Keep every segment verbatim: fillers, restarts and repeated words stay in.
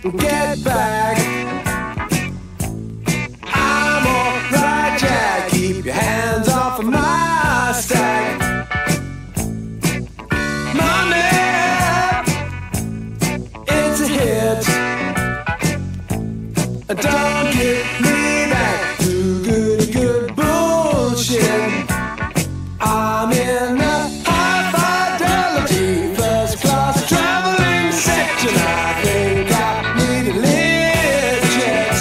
get back. I'm alright, Jack. Keep your hands off of my stack. Money, it's a hit. Don't get me back to good, good bullshit. I'm in the high fidelity first class traveling section. I think I need a lift jet.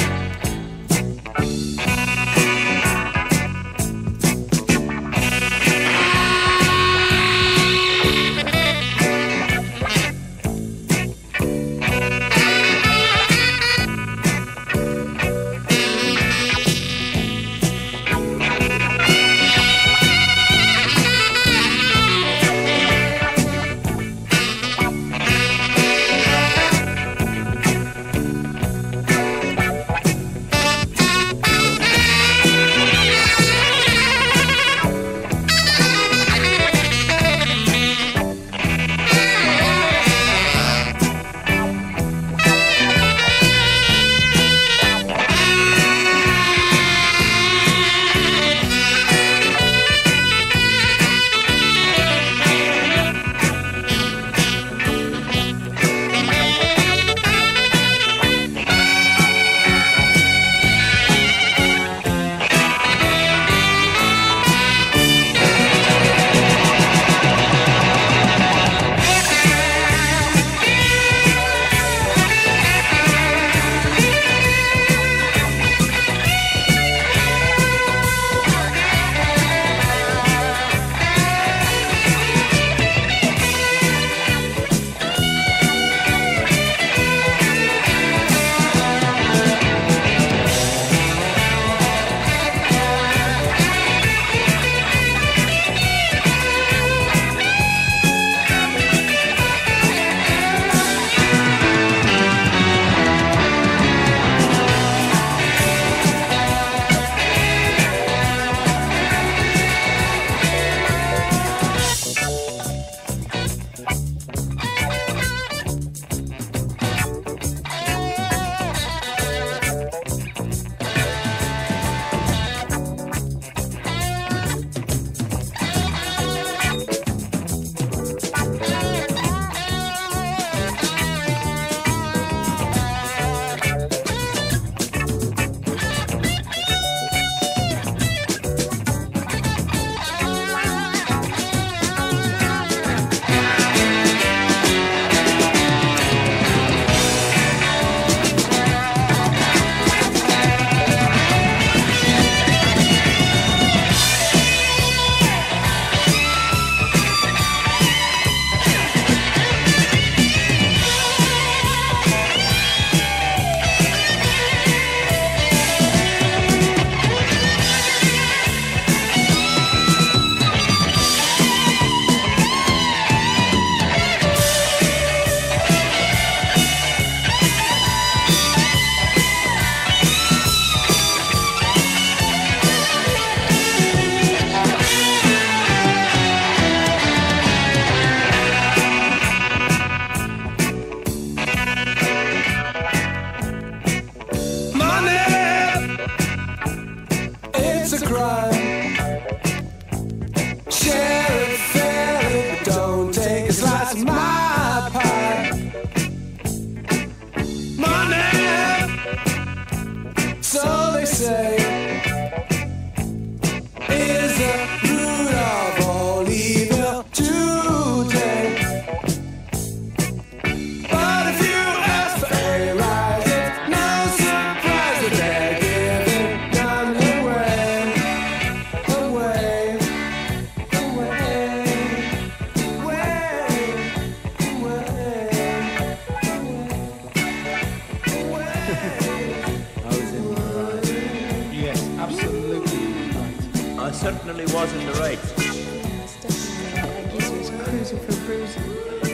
Certainly was in the right. Yes, definitely. I guess he was cruising for bruising.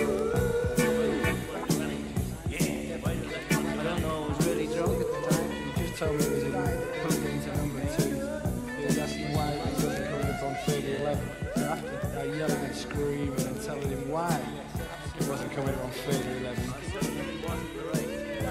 I don't know, I was really drunk at the time. He just told me he was in put me into number two. He was asking why he wasn't coming up on thirty eleven. So after I yelling and screaming and telling him why he wasn't coming up on thirty eleven,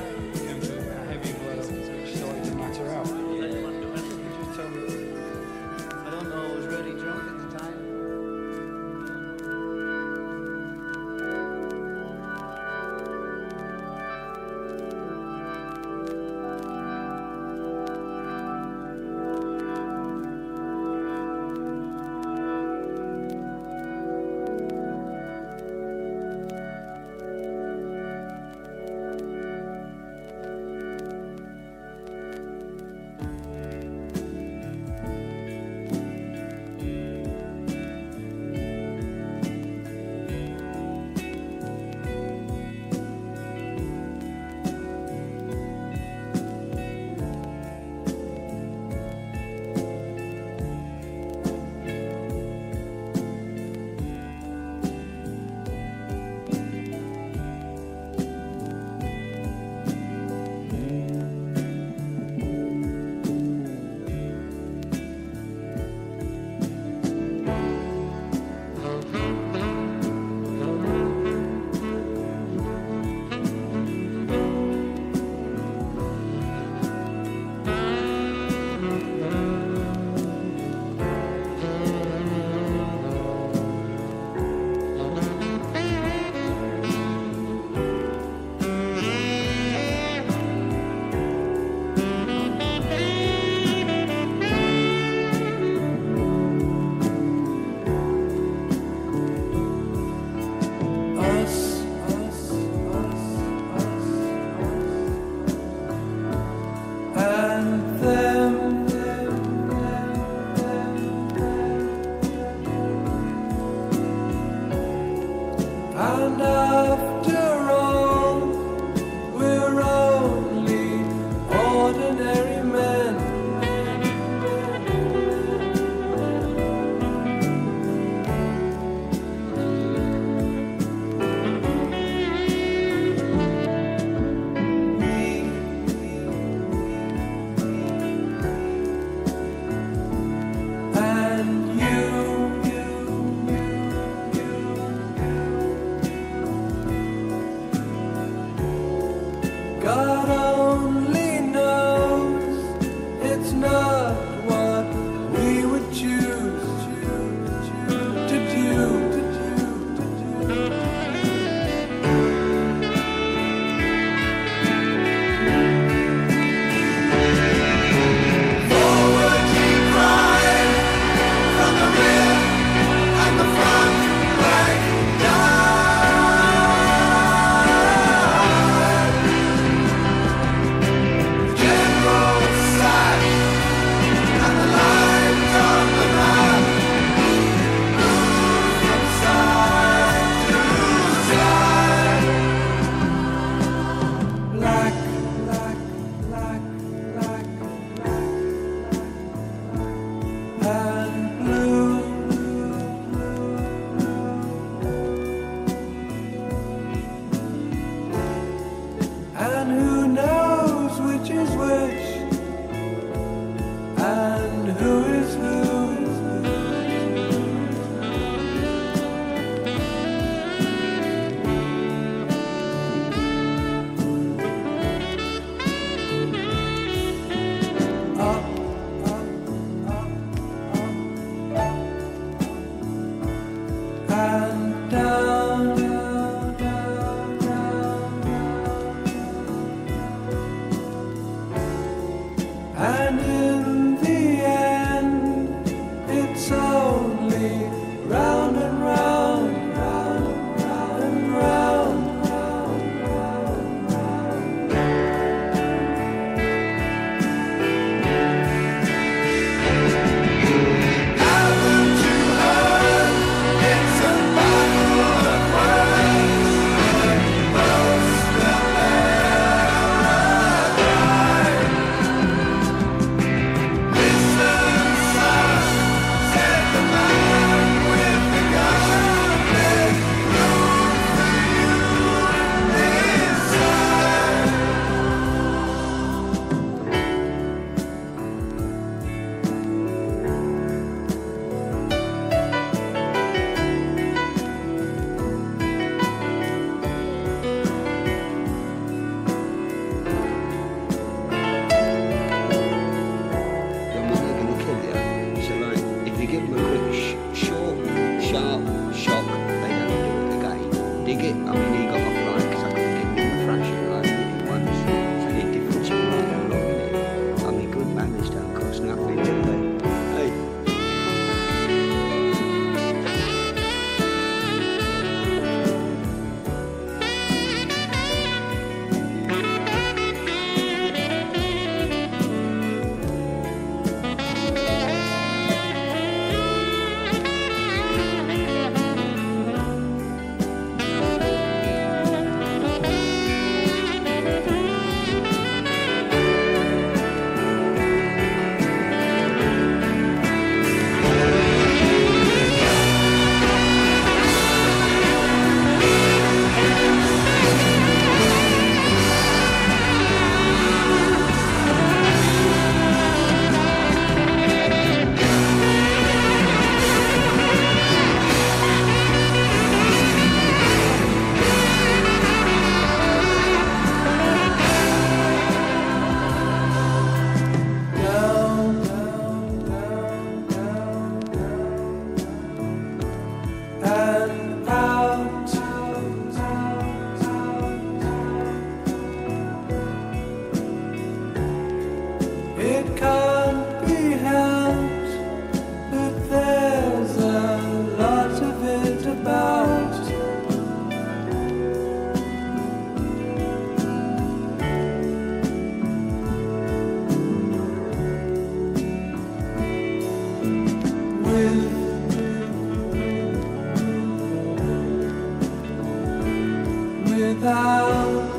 after all, we're only ordinary men. And you, God only knows it's not what we would choose to do. Forward keep crying from the rear and the front like die. without.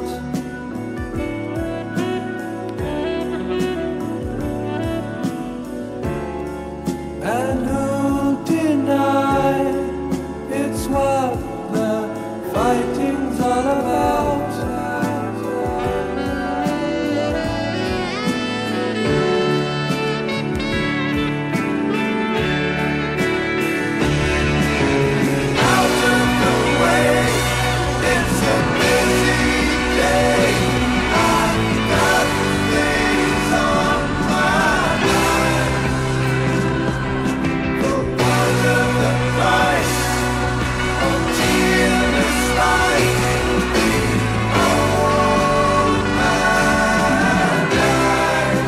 And who'll deny it's what the fighting's all about? Out of the way, it's a busy day. I've got things on my mind. The wonder of the price of tea in the slice. The old man died.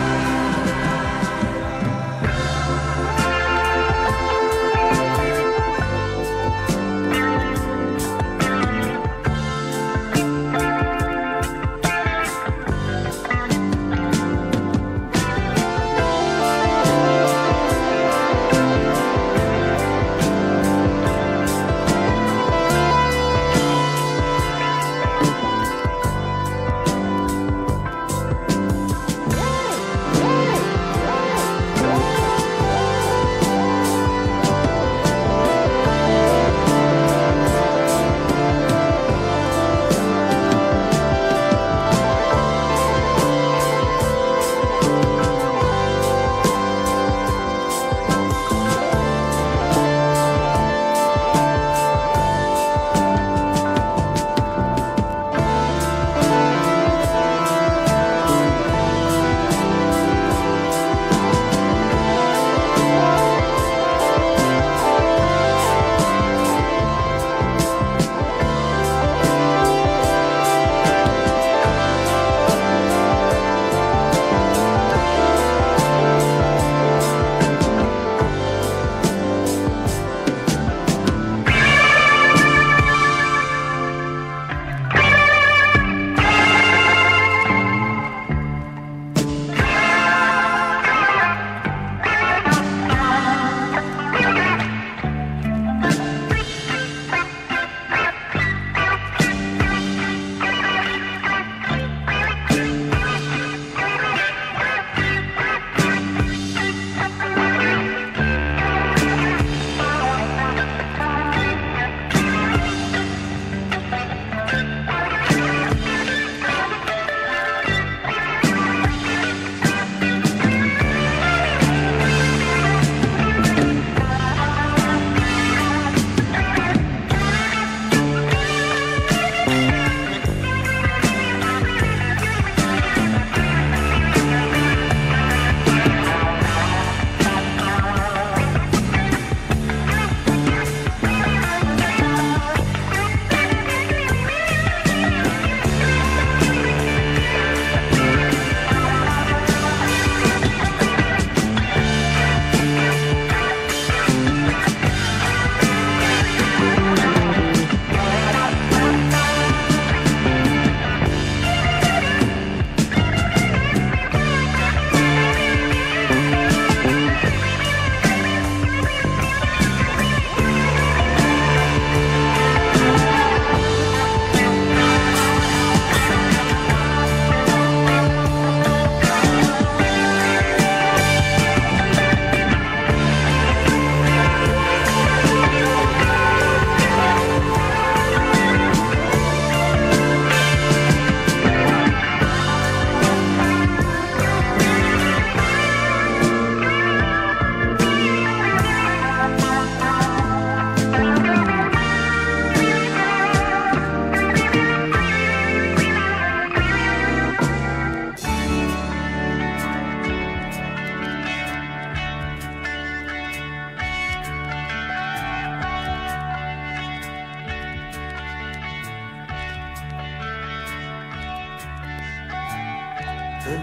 The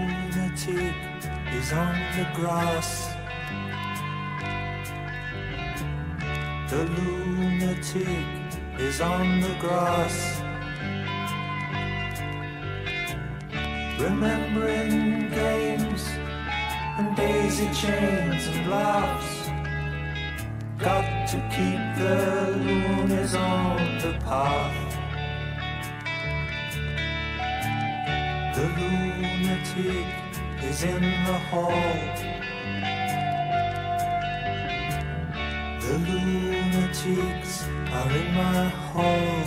lunatic is on the grass. The lunatic is on the grass. Remembering games and daisy chains and laughs. Got to keep the loonies on the path. The lunatic is in the hall. The lunatics are in my hall.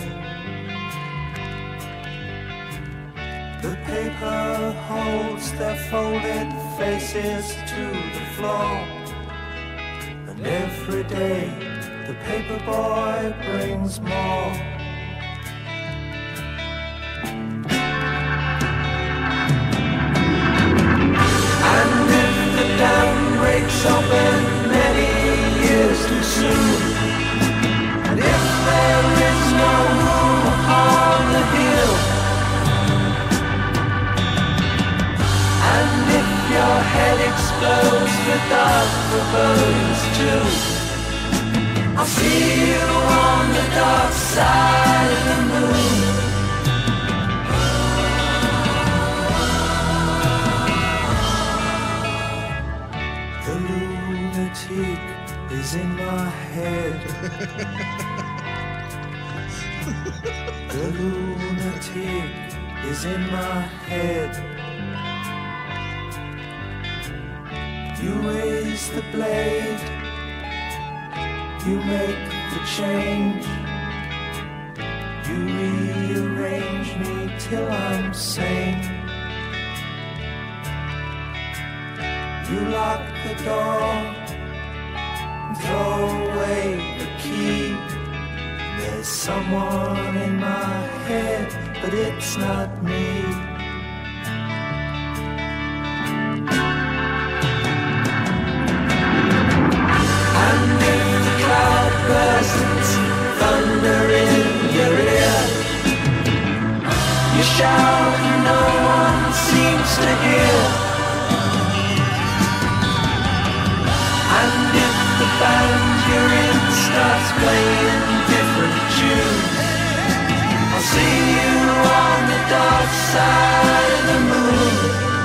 The paper holds their folded faces to the floor. And every day the paper boy brings more. And if the dam breaks open many years too soon, and if there is no room upon the hill, and if your head explodes with other bones too, I'll see you on the dark side of the moon. The lunatic is in my head. The lunatic is in my head. You raise the blade, you make the change, you rearrange me till I'm sane. You lock the door and throw away the key. There's someone in my head, but it's not me. Bursts thunder in your ear. You shout and no one seems to hear. And if the band you're in starts playing different tunes, I'll see you on the dark side of the moon.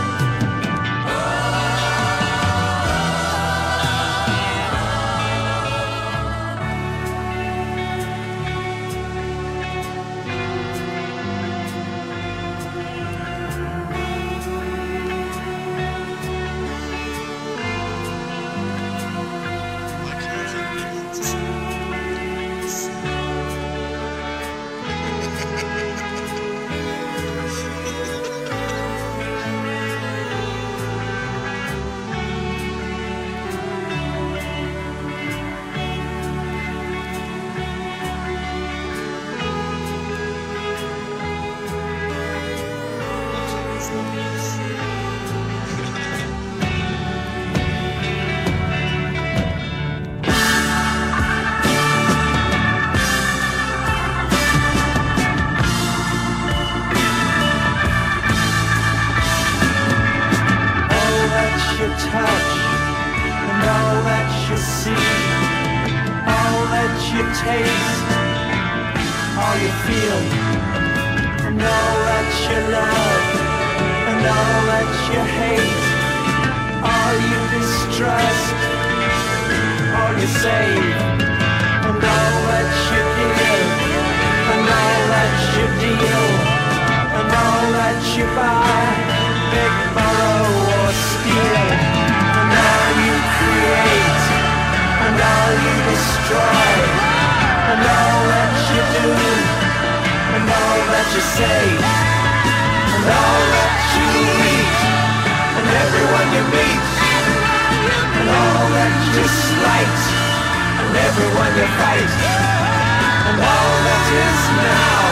Taste all you feel, and all that you love, and all that you hate, all you distrust, all you save, and all that you give, and all that you deal, and all that you buy, beg, borrow or steal, and all you create, and all you destroy, and all that you do, and all that you say, and all that you eat, and everyone you meet, and all that you slight, and everyone you fight, and all that is now,